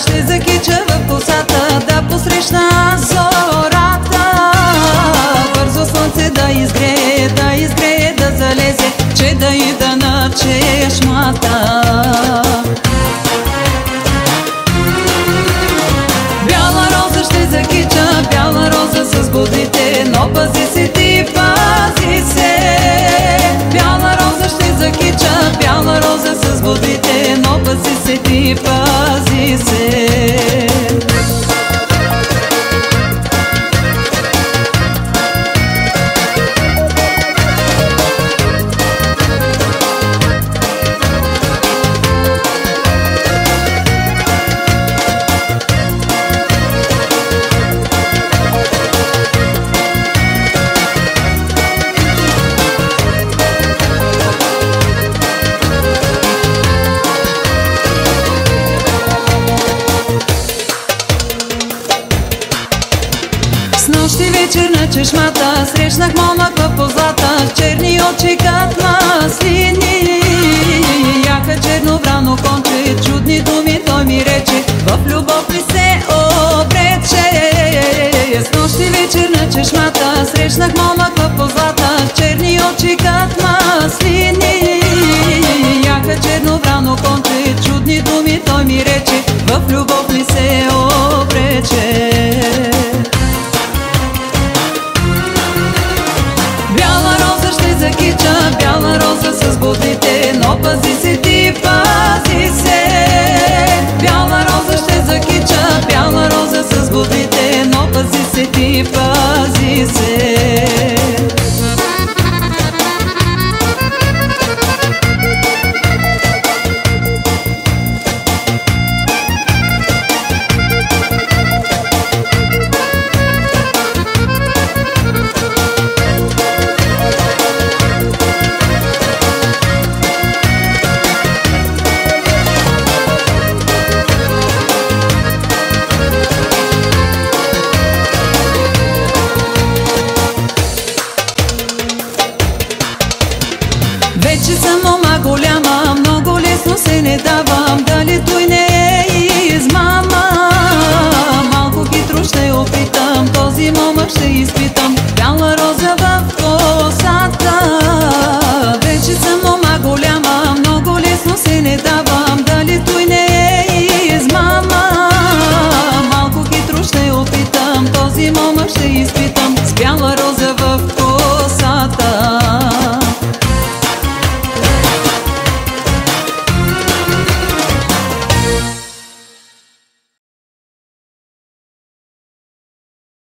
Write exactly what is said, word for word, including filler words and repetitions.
ще закича в косата, да посрещна зората. Бързо слънце да изгрее, да изгрее, да залезе, че да ида на чешмата. Бяла роза ще закича, бяла роза с бодрите, но пази се ти, пази се. Бяла роза ще закича, бяла роза с бодрите, но пази се ти, пази се. Снощи вечер на чешмата срещнах момък в позлата, с черни очи като маслини. Яка черно брано конче, чудни думи той ми